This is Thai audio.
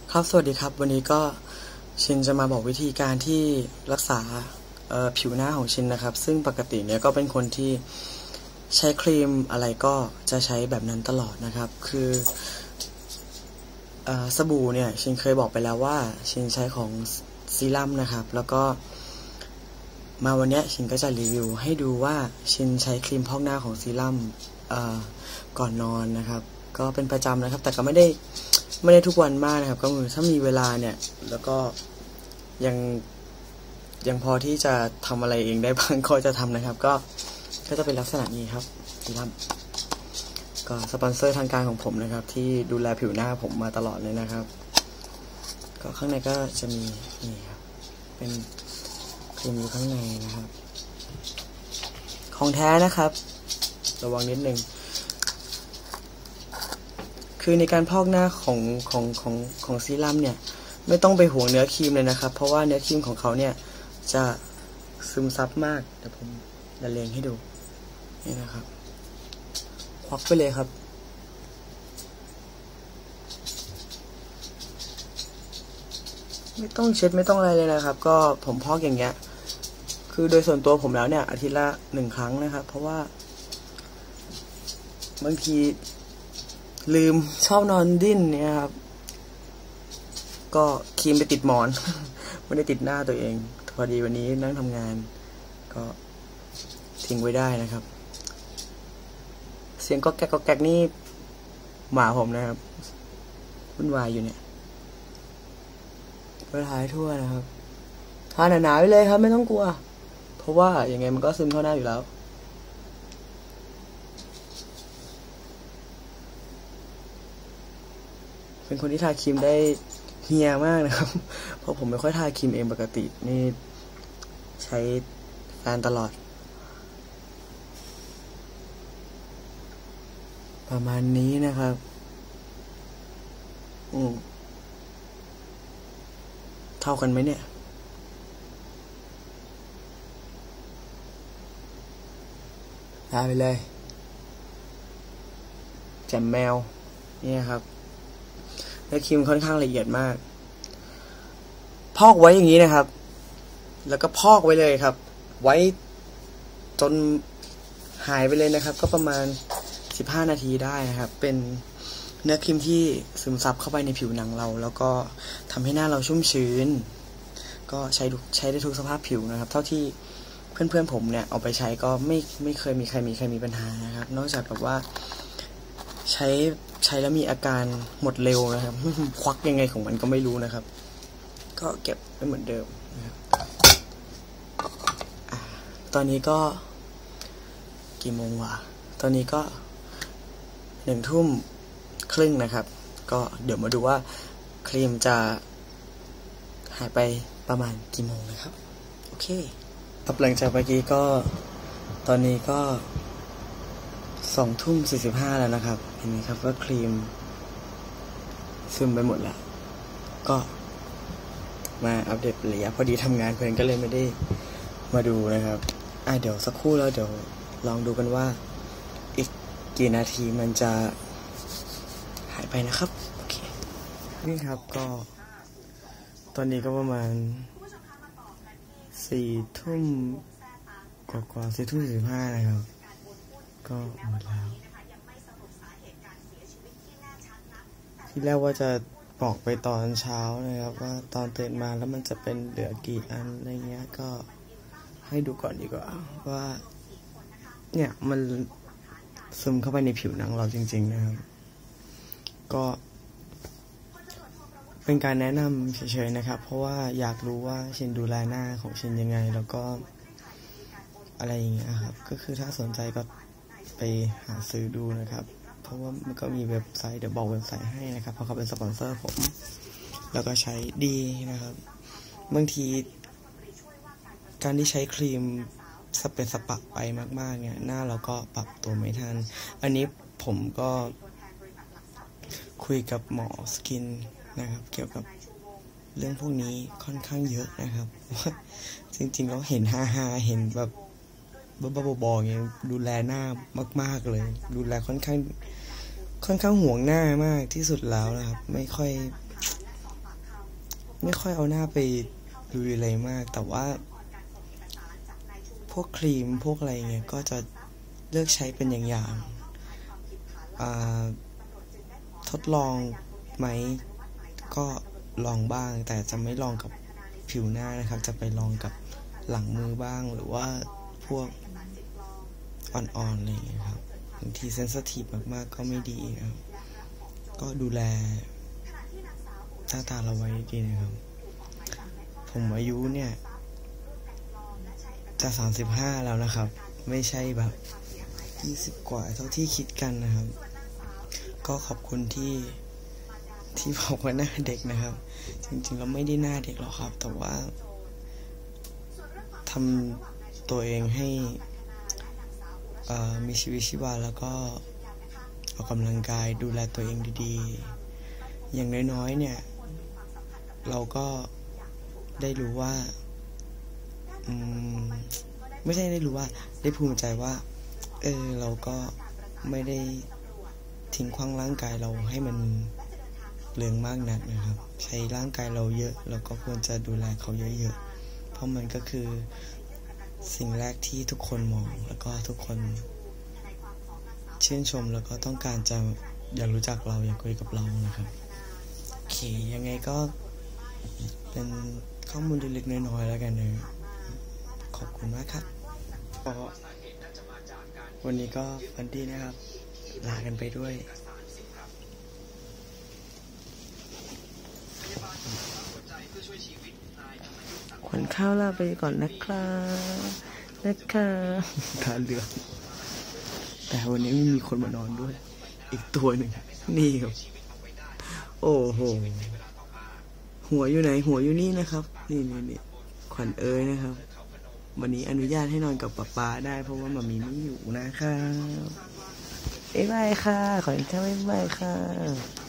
ครับสวัสดีครับวันนี้ก็ชินจะมาบอกวิธีการที่รักษาผิวหน้าของชินนะครับซึ่งปกติเนี่ยก็เป็นคนที่ใช้ครีมอะไรก็จะใช้แบบนั้นตลอดนะครับคือสบู่เนี่ยชินเคยบอกไปแล้วว่าชินใช้ของซีรั่มนะครับแล้วก็มาวันนี้ชินก็จะรีวิวให้ดูว่าชินใช้ครีมพอกหน้าของซีรั่มก่อนนอนนะครับก็เป็นประจำนะครับแต่ก็ไม่ได้ทุกวันมากนะครับก็ถ้ามีเวลาเนี่ยแล้วก็ยังพอที่จะทำอะไรเองได้บ้างก็จะทำนะครับก็จะเป็นลักษณะนี้ครับซีรั่มก็สปอนเซอร์ทางการของผมนะครับที่ดูแลผิวหน้าผมมาตลอดเลยนะครับก็ข้างในก็จะมีนี่ครับเป็นครีมอยู่ข้างในนะครับของแท้นะครับระวังนิดนึงคือในการพอกหน้าของซีรั่มเนี่ยไม่ต้องไปห่วงเนื้อครีมเลยนะครับเพราะว่าเนื้อครีมของเขาเนี่ยจะซึมซับมากเดี๋ยวผมจะเรียงให้ดูนี่นะครับควักไปเลยครับไม่ต้องเช็ดไม่ต้องอะไรเลยนะครับก็ผมพอกอย่างเงี้ยคือโดยส่วนตัวผมแล้วเนี่ยอาทิตย์ละ1 ครั้งนะครับเพราะว่าบางทีลืมชอบนอนดิ้นเนี่ยครับก็ครีมไปติดหมอน ไม่ได้ติดหน้าตัวเองพอดีวันนี้นั่งทำงานก็ทิ้งไว้ได้นะครับเสียงก็แก๊กนี่หมาผมนะครับวุ่นวายอยู่เนี่ยไปถ่ายทั่วนะครับทาหนาๆไปเลยครับไม่ต้องกลัวเพราะว่าอย่างไงมันก็ซึมเข้าหน้าอยู่แล้วเป็นคนที่ทาครีมได้เฮียมากนะครับเพราะผมไม่ค่อยทาครีมเองปกตินี่ใช้แฟนตลอดประมาณนี้นะครับเท่ากันไหมเนี่ยทาไปเลยแจ่มแมวนี่ครับและครีมค่อนข้างละเอียดมากพอกไว้อย่างนี้นะครับแล้วก็พอกไว้เลยครับไว้จนหายไปเลยนะครับก็ประมาณ15 นาทีได้นะครับเป็นเนื้อครีมที่ซึมซับเข้าไปในผิวหนังเราแล้วก็ทำให้หน้าเราชุ่มชื้นก็ใช้ได้ทุกสภาพผิวนะครับเท่าที่เพื่อนผมเนี่ยเอาไปใช้ก็ไม่เคยมีใครมีปัญหานะครับนอกจากแบบว่าใช้แล้วมีอาการหมดเร็วนะครับ ควักยังไงของมันก็ไม่รู้นะครับก็เก็บไว้เหมือนเดิมนะครับตอนนี้ก็กี่โมงวะตอนนี้ก็1 ทุ่มครึ่งนะครับก็เดี๋ยวมาดูว่าครีมจะหายไปประมาณกี่โมงนะครับโอเคครับหลังจากเมื่อกี้ก็ตอนนี้ก็2 ทุ่ม 45แล้วนะครับเห็นไหมครับว่าครีมซึมไปหมดแล้วก็มาอัปเดตระยะพอดีทำงานเพื่อนก็เลยไม่ได้มาดูนะครับเดี๋ยวสักครู่แล้วเดี๋ยวลองดูกันว่าอีกกี่นาทีมันจะหายไปนะครับโอเคนี่ครับก็ตอนนี้ก็ประมาณ4 ทุ่มกว่า4 ทุ่ม 45นะครับก็หมดแล้วที่แรกว่าจะบอกไปตอนเช้านะครับว่าตอนตื่นมาแล้วมันจะเป็นเหลือกี่อันอะไรเงี้ยก็ให้ดูก่อนดีกว่าว่าเนี่ยมันซึมเข้าไปในผิวหนังเราจริงๆนะครับก็เป็นการแนะนำเฉยๆนะครับเพราะว่าอยากรู้ว่าชินดูแลหน้าของชินยังไงแล้วก็อะไรอย่างเงี้ยครับก็คือถ้าสนใจก็ไปหาซื้อดูนะครับเพราะว่ามันก็มีเว็บไซต์เดี๋ยวบอกเว็บไซต์ให้นะครับเพราะเขาเป็นสปอนเซอร์ผมแล้วก็ใช้ดีนะครับบางทีการที่ใช้ครีมสเปรย์สปะไปมากๆเนี่ยหน้าเราก็ปรับตัวไม่ทันอันนี้ผมก็คุยกับหมอสกินนะครับเกี่ยวกับเรื่องพวกนี้ค่อนข้างเยอะนะครับว่าจริงๆแล้วเห็นเห็นแบบบ้าๆบอๆอย่างเงี้ยดูแลหน้ามากๆเลยดูแลค่อนข้างห่วงหน้ามากที่สุดแล้วนะครับไม่ค่อยไม่ค่อยเอาหน้าไปลุยอะไรมาก แต่ว่าพวกครีมพวกอะไรเงี้ยก็จะเลือกใช้เป็นอย่างทดลองไหมก็ลองบ้างแต่จะไม่ลองกับผิวหน้านะครับจะไปลองกับหลังมือบ้างหรือว่าพวกอ่อนๆอะไรอย่างเงี้ยครับบางทีเซนซิทีฟมากๆก็ไม่ดีครับก็ดูแลหน้าตาเราไว้ดีนะครับผมอายุเนี่ยจะ35แล้วนะครับไม่ใช่แบบ20กว่าเท่าที่คิดกันนะครับก็ขอบคุณที่บอกว่าหน้าเด็กนะครับจริงๆเราไม่ได้หน้าเด็กหรอกครับแต่ว่าทำตัวเองให้มีชีวิตชีวาแล้วก็ออกกำลังกายดูแลตัวเองดีๆอย่างน้อยๆเนี่ยเราก็ได้รู้ว่าไม่ใช่ได้รู้ว่าได้ภูมิใจว่าเราก็ไม่ได้ทิ้งขว้างร่างกายเราให้มันเปลืองมากนักนะครับใช้ร่างกายเราเยอะเราก็ควรจะดูแลเขาเยอะๆเพราะมันก็คือสิ่งแรกที่ทุกคนมองแล้วก็ทุกคนชื่นชมแล้วก็ต้องการจะอยากรู้จักเราอยากคุยกับเรานะครับโอเคยังไงก็เป็นข้อมูลเล็กๆน้อยๆแล้วกันนะขอบคุณมากครับวันนี้ก็ฟันดี้นะครับลากันไปด้วยขวัญข้าวลาไปก่อนนะครับทานเรือแต่วันนี้ไม่มีคนมานอนด้วยอีกตัวหนึ่งนี่ครับโอ้โหหัวอยู่ไหนหัวอยู่นี่นะครับนี่ขวัญนะครับวันนี้อนุญาตให้นอนกับป๊าได้เพราะว่ามามีไม่อยู่นะครับบ๊ายบายค่ะขวัญข้าวบ๊ายบายค่ะ